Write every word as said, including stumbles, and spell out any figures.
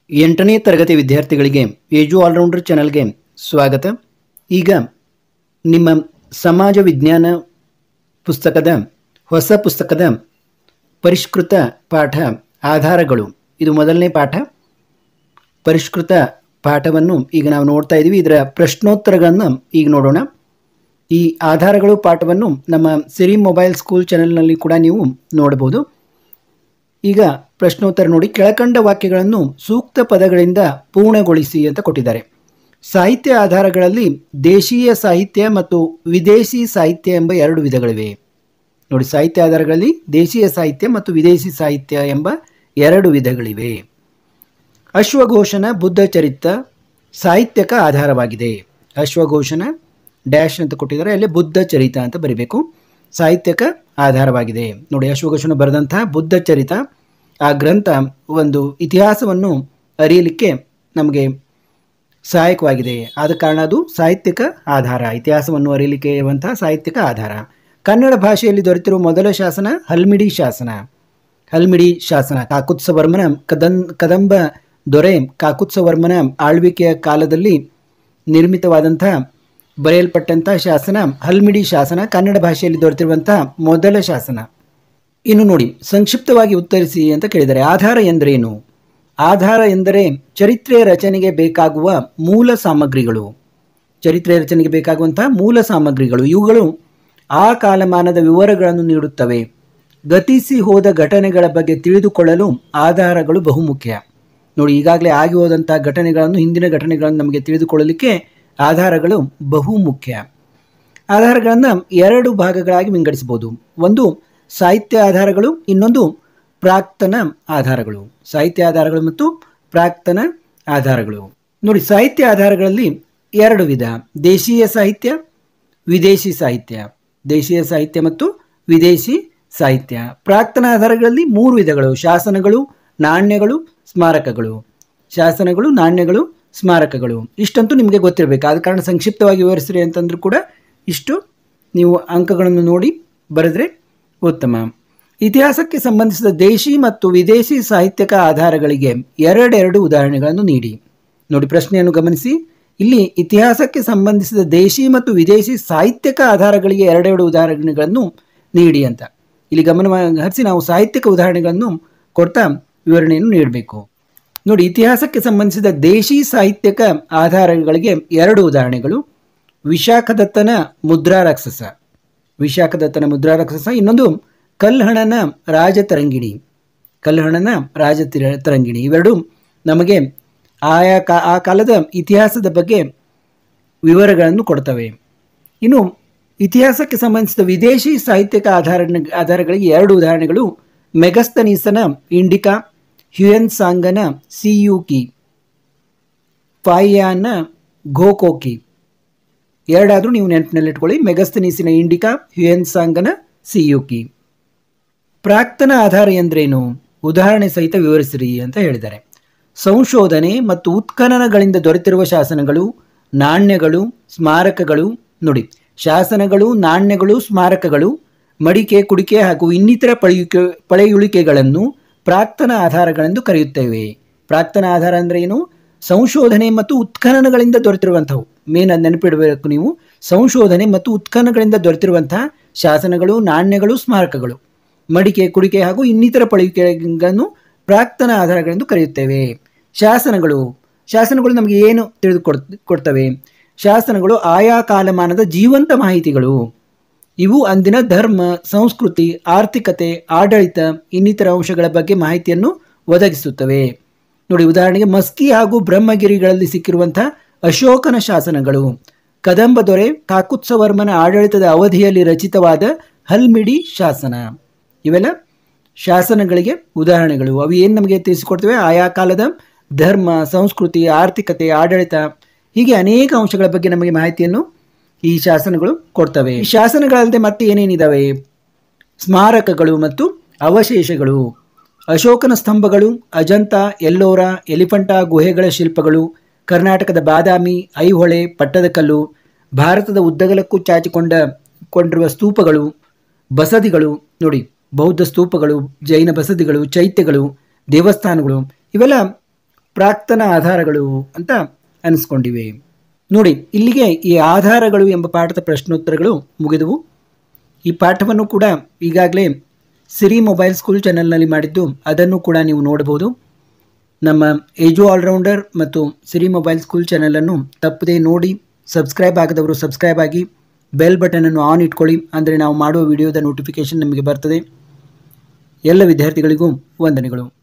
ಎಂಟನೇ ತರಗತಿ ವಿದ್ಯಾರ್ಥಿಗಳಿಗೆ ಏಜು ಆಲ್ರೌಂಡರ್ ಚಾನಲ್ಗೆ ಸ್ವಾಗತ. ಈಗ ನಿಮ್ಮ ಸಮಾಜ ವಿಜ್ಞಾನ ಪುಸ್ತಕದ ಹೊಸ ಪುಸ್ತಕದ ಪರಿಷ್ಕೃತ ಪಾಠ ಆಧಾರಗಳು, ಇದು ಮೊದಲನೇ ಪಾಠ. ಪರಿಷ್ಕೃತ ಪಾಠವನ್ನು ಈಗ ನಾವು ನೋಡ್ತಾ ಇದ್ದೀವಿ. ಇದರ ಪ್ರಶ್ನೋತ್ತರಗಳನ್ನು ಈಗ ನೋಡೋಣ. ಈ ಆಧಾರಗಳು ಪಾಠವನ್ನು ನಮ್ಮ ಸಿರಿ ಮೊಬೈಲ್ ಸ್ಕೂಲ್ ಚಾನೆಲ್ನಲ್ಲಿ ಕೂಡ ನೀವು ನೋಡಬಹುದು. ಈಗ ಪ್ರಶ್ನೋತ್ತರ ನೋಡಿ. ಕೆಳಕಂಡ ವಾಕ್ಯಗಳನ್ನು ಸೂಕ್ತ ಪದಗಳಿಂದ ಪೂರ್ಣಗೊಳಿಸಿ ಅಂತ ಕೊಟ್ಟಿದ್ದಾರೆ. ಸಾಹಿತ್ಯ ಆಧಾರಗಳಲ್ಲಿ ದೇಶೀಯ ಸಾಹಿತ್ಯ ಮತ್ತು ವಿದೇಶಿ ಸಾಹಿತ್ಯ ಎಂಬ ಎರಡು ವಿಧಗಳಿವೆ. ನೋಡಿ, ಸಾಹಿತ್ಯ ಆಧಾರಗಳಲ್ಲಿ ದೇಶೀಯ ಸಾಹಿತ್ಯ ಮತ್ತು ವಿದೇಶಿ ಸಾಹಿತ್ಯ ಎಂಬ ಎರಡು ವಿಧಗಳಿವೆ. ಅಶ್ವಘೋಷನ ಬುದ್ಧ ಚರಿತ್ರ ಸಾಹಿತ್ಯಕ ಆಧಾರವಾಗಿದೆ. ಅಶ್ವಘೋಷನ ಡ್ಯಾಶ್ ಅಂತ ಕೊಟ್ಟಿದ್ದಾರೆ, ಅಲ್ಲಿ ಬುದ್ಧ ಚರಿತ ಅಂತ ಬರೀಬೇಕು. ಸಾಹಿತ್ಯಕ ಆಧಾರವಾಗಿದೆ. ನೋಡಿ, ಅಶ್ವಘೋಷನ ಬರೆದಂತಹ ಬುದ್ಧ ಚರಿತ ಆ ಗ್ರಂಥ ಒಂದು ಇತಿಹಾಸವನ್ನು ಅರಿಯಲಿಕ್ಕೆ ನಮಗೆ ಸಹಾಯಕವಾಗಿದೆ. ಆದ ಕಾರಣ ಅದು ಸಾಹಿತ್ಯಕ ಆಧಾರ, ಇತಿಹಾಸವನ್ನು ಅರಿಯಲಿಕ್ಕೆ ಇರುವಂತಹ ಸಾಹಿತ್ಯಕ ಆಧಾರ. ಕನ್ನಡ ಭಾಷೆಯಲ್ಲಿ ದೊರೆತಿರುವ ಮೊದಲ ಶಾಸನ ಹಲ್ಮಿಡಿ ಶಾಸನ. ಹಲ್ಮಿಡಿ ಶಾಸನ ಕಾಕುತ್ಸವರ್ಮನ ಕದಂ ಕದಂಬ ದೊರೆ ಕಾಕುತ್ಸವರ್ಮನ ಆಳ್ವಿಕೆಯ ಕಾಲದಲ್ಲಿ ನಿರ್ಮಿತವಾದಂಥ ಬರೆಯಲ್ಪಟ್ಟಂಥ ಶಾಸನ ಹಲ್ಮಿಡಿ ಶಾಸನ, ಕನ್ನಡ ಭಾಷೆಯಲ್ಲಿ ದೊರೆತಿರುವಂತಹ ಮೊದಲ ಶಾಸನ. ಇನ್ನು ನೋಡಿ, ಸಂಕ್ಷಿಪ್ತವಾಗಿ ಉತ್ತರಿಸಿ ಅಂತ ಕೇಳಿದ್ದಾರೆ. ಆಧಾರ ಎಂದರೇನು? ಆಧಾರ ಎಂದರೆ ಚರಿತ್ರೆಯ ರಚನೆಗೆ ಬೇಕಾಗುವ ಮೂಲ ಸಾಮಗ್ರಿಗಳು. ಚರಿತ್ರೆಯ ರಚನೆಗೆ ಬೇಕಾಗುವಂತಹ ಮೂಲ ಸಾಮಗ್ರಿಗಳು. ಇವುಗಳು ಆ ಕಾಲಮಾನದ ವಿವರಗಳನ್ನು ನೀಡುತ್ತವೆ. ಗತಿಸಿ ಹೋದ ಘಟನೆಗಳ ಬಗ್ಗೆ ತಿಳಿದುಕೊಳ್ಳಲು ಆಧಾರಗಳು ಬಹುಮುಖ್ಯ. ನೋಡಿ, ಈಗಾಗಲೇ ಆಗಿ ಹೋದಂಥ ಘಟನೆಗಳನ್ನು, ಹಿಂದಿನ ಘಟನೆಗಳನ್ನು ನಮಗೆ ತಿಳಿದುಕೊಳ್ಳಲಿಕ್ಕೆ ಆಧಾರಗಳು ಬಹುಮುಖ್ಯ. ಆಧಾರಗಳನ್ನು ಎರಡು ಭಾಗಗಳಾಗಿ ವಿಂಗಡಿಸಬಹುದು. ಒಂದು ಸಾಹಿತ್ಯ ಆಧಾರಗಳು, ಇನ್ನೊಂದು ಪ್ರಾಕ್ತನ ಆಧಾರಗಳು. ಸಾಹಿತ್ಯ ಆಧಾರಗಳು ಮತ್ತು ಪ್ರಾಕ್ತನ ಆಧಾರಗಳು. ನೋಡಿ, ಸಾಹಿತ್ಯ ಆಧಾರಗಳಲ್ಲಿ ಎರಡು ವಿಧ: ದೇಶೀಯ ಸಾಹಿತ್ಯ, ವಿದೇಶಿ ಸಾಹಿತ್ಯ. ದೇಶೀಯ ಸಾಹಿತ್ಯ ಮತ್ತು ವಿದೇಶಿ ಸಾಹಿತ್ಯ. ಪ್ರಾಕ್ತನ ಆಧಾರಗಳಲ್ಲಿ ಮೂರು ವಿಧಗಳು: ಶಾಸನಗಳು, ನಾಣ್ಯಗಳು, ಸ್ಮಾರಕಗಳು. ಶಾಸನಗಳು, ನಾಣ್ಯಗಳು, ಸ್ಮಾರಕಗಳು. ಇಷ್ಟಂತೂ ನಿಮಗೆ ಗೊತ್ತಿರಬೇಕು. ಆದ ಕಾರಣ ಸಂಕ್ಷಿಪ್ತವಾಗಿ ವಿವರಿಸ್ರಿ ಅಂತಂದ್ರೂ ಕೂಡ ಇಷ್ಟು ನೀವು ಅಂಕಗಳನ್ನು ನೋಡಿ ಬರೆದ್ರೆ ಉತ್ತಮ. ಇತಿಹಾಸಕ್ಕೆ ಸಂಬಂಧಿಸಿದ ದೇಶಿ ಮತ್ತು ವಿದೇಶಿ ಸಾಹಿತ್ಯಕ ಆಧಾರಗಳಿಗೆ ಎರಡೆರಡು ಉದಾಹರಣೆಗಳನ್ನು ನೀಡಿ. ನೋಡಿ, ಪ್ರಶ್ನೆಯನ್ನು ಗಮನಿಸಿ. ಇಲ್ಲಿ ಇತಿಹಾಸಕ್ಕೆ ಸಂಬಂಧಿಸಿದ ದೇಶಿ ಮತ್ತು ವಿದೇಶಿ ಸಾಹಿತ್ಯಕ ಆಧಾರಗಳಿಗೆ ಎರಡೆರಡು ಉದಾಹರಣೆಗಳನ್ನು ನೀಡಿ ಅಂತ ಇಲ್ಲಿ ಗಮನ ಹರಿಸಿ ನಾವು ಸಾಹಿತ್ಯಕ ಉದಾಹರಣೆಗಳನ್ನು ಕೊಡ್ತಾ ವಿವರಣೆಯನ್ನು ನೀಡಬೇಕು. ನೋಡಿ, ಇತಿಹಾಸಕ್ಕೆ ಸಂಬಂಧಿಸಿದ ದೇಶಿ ಸಾಹಿತ್ಯಕ ಆಧಾರಗಳಿಗೆ ಎರಡು ಉದಾಹರಣೆಗಳು: ವಿಶಾಖದತ್ತನ ಮುದ್ರಾ ರಾಕ್ಷಸ, ವಿಶಾಖದತ್ತನ ಮುದ್ರಾ ರಾಕ್ಷಸ. ಇನ್ನೊಂದು ಕಲ್ಹಣನ ರಾಜತರಂಗಿಣಿ, ಕಲ್ಹಣನ ರಾಜ ತರಂಗಿಣಿ. ಇವೆರಡು ನಮಗೆ ಆಯಾ ಕಾ ಆ ಕಾಲದ ಇತಿಹಾಸದ ಬಗ್ಗೆ ವಿವರಗಳನ್ನು ಕೊಡ್ತವೆ. ಇನ್ನು ಇತಿಹಾಸಕ್ಕೆ ಸಂಬಂಧಿಸಿದ ವಿದೇಶಿ ಸಾಹಿತ್ಯಕ ಆಧಾರ ಆಧಾರಗಳಿಗೆ ಎರಡು ಉದಾಹರಣೆಗಳು: ಮೆಗಸ್ತನೀಸನ ಇಂಡಿಕಾ, ಹ್ಯುಯೆನ್ ಸಾಂಗನ ಸಿಯುಕಿ, ಫಾಯಿಯಾನ ಘೋಕೋಕಿ. ಎರಡಾದರೂ ನೀವು ನೆನಪಿನಲ್ಲಿಟ್ಕೊಳ್ಳಿ: ಮೆಗಸ್ತನೀಸಿನ ಇಂಡಿಕಾ, ಹ್ಯುಯೆನ್ ಸಾಂಗನ ಸಿಯುಕಿ. ಪ್ರಾಕ್ತನ ಆಧಾರ ಎಂದ್ರೇನು? ಉದಾಹರಣೆ ಸಹಿತ ವಿವರಿಸಿರಿ ಅಂತ ಹೇಳಿದ್ದಾರೆ. ಸಂಶೋಧನೆ ಮತ್ತು ಉತ್ಖನನಗಳಿಂದ ದೊರೆತಿರುವ ಶಾಸನಗಳು, ನಾಣ್ಯಗಳು, ಸ್ಮಾರಕಗಳು. ನೋಡಿ, ಶಾಸನಗಳು, ನಾಣ್ಯಗಳು, ಸ್ಮಾರಕಗಳು, ಮಡಿಕೆ, ಕುಡಿಕೆ ಹಾಗೂ ಇನ್ನಿತರ ಪಳೆಯುಕೆ ಪಳೆಯುಳಿಕೆಗಳನ್ನು ಪ್ರಾಕ್ತನ ಆಧಾರಗಳೆಂದು ಕರೆಯುತ್ತೇವೆ. ಪ್ರಾಕ್ತನ ಆಧಾರ ಅಂದರೆ ಏನು? ಸಂಶೋಧನೆ ಮತ್ತು ಉತ್ಖನನಗಳಿಂದ ದೊರೆತಿರುವಂಥವು. ಮೇನ್ ಅದು ನೆನಪಿಡಬೇಕು ನೀವು. ಸಂಶೋಧನೆ ಮತ್ತು ಉತ್ಖನನಗಳಿಂದ ದೊರೆತಿರುವಂತಹ ಶಾಸನಗಳು, ನಾಣ್ಯಗಳು, ಸ್ಮಾರಕಗಳು, ಮಡಿಕೆ, ಕುಡಿಕೆ ಹಾಗೂ ಇನ್ನಿತರ ಪಳೆಯುಳಿಕೆಗಳನ್ನು ಪ್ರಾಕ್ತನ ಆಧಾರಗಳೆಂದು ಕರೆಯುತ್ತೇವೆ. ಶಾಸನಗಳು ಶಾಸನಗಳು ನಮಗೆ ಏನು ತಿಳಿದುಕೊಡ್ ಕೊಡ್ತವೆ? ಶಾಸನಗಳು ಆಯಾ ಕಾಲಮಾನದ ಜೀವಂತ ಮಾಹಿತಿಗಳು. ಇವು ಅಂದಿನ ಧರ್ಮ, ಸಂಸ್ಕೃತಿ, ಆರ್ಥಿಕತೆ, ಆಡಳಿತ, ಇನ್ನಿತರ ಅಂಶಗಳ ಬಗ್ಗೆ ಮಾಹಿತಿಯನ್ನು ಒದಗಿಸುತ್ತವೆ. ನೋಡಿ, ಉದಾಹರಣೆಗೆ ಮಸ್ಕಿ ಹಾಗೂ ಬ್ರಹ್ಮಗಿರಿಗಳಲ್ಲಿ ಸಿಕ್ಕಿರುವಂತಹ ಅಶೋಕನ ಶಾಸನಗಳು, ಕದಂಬ ದೊರೆ ಕಾಕುತ್ಸವರ್ಮನ ಆಡಳಿತದ ಅವಧಿಯಲ್ಲಿ ರಚಿತವಾದ ಹಲ್ಮಿಡಿ ಶಾಸನ. ಇವೆಲ್ಲ ಶಾಸನಗಳಿಗೆ ಉದಾಹರಣೆಗಳು. ಅವು ಏನು ನಮಗೆ ತಿಳಿಸಿಕೊಡ್ತವೆ? ಆಯಾ ಕಾಲದ ಧರ್ಮ, ಸಂಸ್ಕೃತಿ, ಆರ್ಥಿಕತೆ, ಆಡಳಿತ, ಹೀಗೆ ಅನೇಕ ಅಂಶಗಳ ಬಗ್ಗೆ ನಮಗೆ ಮಾಹಿತಿಯನ್ನು ಈ ಶಾಸನಗಳು ಕೊಡ್ತವೆ. ಈ ಶಾಸನಗಳಲ್ಲದೆ ಮತ್ತೆ ಏನೇನಿದ್ದಾವೆ? ಸ್ಮಾರಕಗಳು ಮತ್ತು ಅವಶೇಷಗಳು. ಅಶೋಕನ ಸ್ತಂಭಗಳು, ಅಜಂತ, ಎಲ್ಲೋರ, ಎಲಿಫಂಟಾ ಗುಹೆಗಳ ಶಿಲ್ಪಗಳು, ಕರ್ನಾಟಕದ ಬಾದಾಮಿ, ಐಹೊಳೆ, ಪಟ್ಟದಕಲ್ಲು, ಭಾರತದ ಉದ್ದಗಲಕ್ಕೂ ಚಾಚಿಕೊಂಡ ಕೊಂಡಿರುವ ಸ್ತೂಪಗಳು, ಬಸದಿಗಳು. ನೋಡಿ, ಬೌದ್ಧ ಸ್ತೂಪಗಳು, ಜೈನ ಬಸದಿಗಳು, ಚೈತ್ಯಗಳು, ದೇವಸ್ಥಾನಗಳು, ಇವೆಲ್ಲ ಪ್ರಾಕ್ತನ ಆಧಾರಗಳು ಅಂತ ಅನಿಸ್ಕೊಂಡಿವೆ. ನೋಡಿ, ಇಲ್ಲಿಗೆ ಈ ಆಧಾರಗಳು ಎಂಬ ಪಾಠದ ಪ್ರಶ್ನೋತ್ತರಗಳು ಮುಗಿದವು. ಈ ಪಾಠವನ್ನು ಕೂಡ ಈಗಾಗಲೇ ಸಿರಿ ಮೊಬೈಲ್ ಸ್ಕೂಲ್ ಚಾನಲ್ನಲ್ಲಿ ಮಾಡಿದ್ದು, ಅದನ್ನು ಕೂಡ ನೀವು ನೋಡಬಹುದು. ನಮ್ಮ ಏಜು ಆಲ್ರೌಂಡರ್ ಮತ್ತು ಸಿರಿ ಮೊಬೈಲ್ ಸ್ಕೂಲ್ ಚಾನಲನ್ನು ತಪ್ಪದೇ ನೋಡಿ, ಸಬ್ಸ್ಕ್ರೈಬ್ ಆಗದವರು ಸಬ್ಸ್ಕ್ರೈಬ್ ಆಗಿ, ಬೆಲ್ ಬಟನನ್ನು ಆನ್ ಇಟ್ಕೊಳ್ಳಿ, ಅಂದರೆ ನಾವು ಮಾಡುವ ವಿಡಿಯೋದ ನೋಟಿಫಿಕೇಷನ್ ನಿಮಗೆ ಬರ್ತದೆ. ಎಲ್ಲ ವಿದ್ಯಾರ್ಥಿಗಳಿಗೂ ವಂದನೆಗಳು.